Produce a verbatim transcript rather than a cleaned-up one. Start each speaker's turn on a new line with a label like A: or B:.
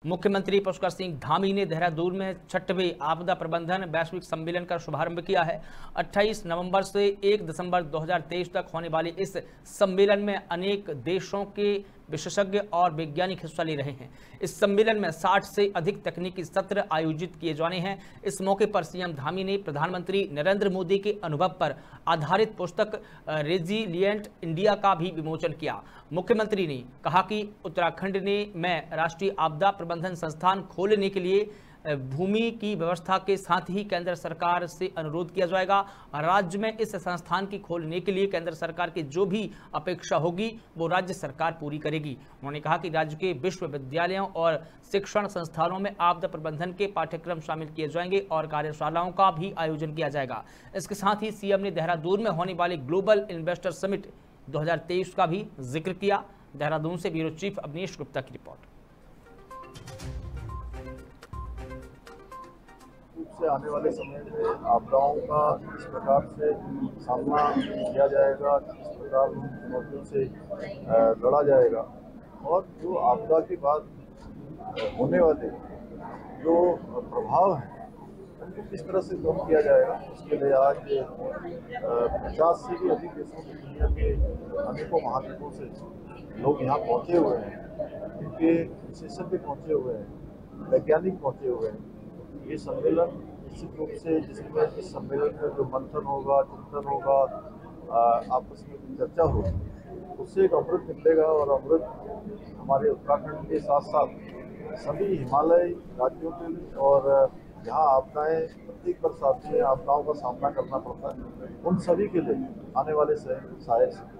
A: मुख्यमंत्री पुष्कर सिंह धामी ने देहरादून में छठवें आपदा प्रबंधन वैश्विक सम्मेलन का शुभारंभ किया है। अट्ठाईस नवंबर से एक दिसंबर दो हज़ार तेईस तक होने वाले इस सम्मेलन में अनेक देशों के विशेषज्ञ और वैज्ञानिक हिस्सा ले रहे हैं। इस सम्मेलन में साठ से अधिक तकनीकी सत्र आयोजित किए जाने हैं। इस मौके पर सीएम धामी ने प्रधानमंत्री नरेंद्र मोदी के अनुभव पर आधारित पुस्तक रेजिलिएंट इंडिया का भी विमोचन किया। मुख्यमंत्री ने कहा कि उत्तराखंड ने में राष्ट्रीय आपदा प्रबंधन संस्थान खोलने के लिए भूमि की व्यवस्था के साथ ही केंद्र सरकार से अनुरोध किया जाएगा। राज्य में इस संस्थान की खोलने के लिए केंद्र सरकार की जो भी अपेक्षा होगी वो राज्य सरकार पूरी करेगी। उन्होंने कहा कि राज्य के विश्वविद्यालयों और शिक्षण संस्थानों में आपदा प्रबंधन के पाठ्यक्रम शामिल किए जाएंगे और कार्यशालाओं का भी आयोजन किया जाएगा। इसके साथ ही सीएम ने देहरादून में होने वाले ग्लोबल इन्वेस्टर समिट दो हज़ार तेईस का भी जिक्र किया। देहरादून से ब्यूरो चीफ अवनीश गुप्ता की रिपोर्ट।
B: से आने वाले समय में आपदाओं का किस प्रकार से सामना किया जाएगा, किस प्रकार चुनौतियों से लड़ा जाएगा और जो आपदा के बाद होने वाले जो प्रभाव हैं उनको किस तरह से कम किया जाएगा, उसके लिए आज पचास से भी अधिक देशों की दुनिया के अनेकों महाद्वीपों से लोग यहाँ पहुँचे हुए हैं, उनके विशेषज्ञ पहुँचे हुए हैं, वैज्ञानिक पहुँचे हुए हैं। ये सम्मेलन निश्चित रूप से जिसमें इस सम्मेलन में जो मंथन होगा, चिंतन होगा, आपस में चर्चा होगी, उससे एक अमृत निकलेगा और अमृत हमारे उत्तराखंड के साथ साथ सभी हिमालयी राज्यों के लिए और जहाँ आपदाएं प्रत्येक बरसात में आपदाओं का सामना करना पड़ता है उन सभी के लिए आने वाले सहायक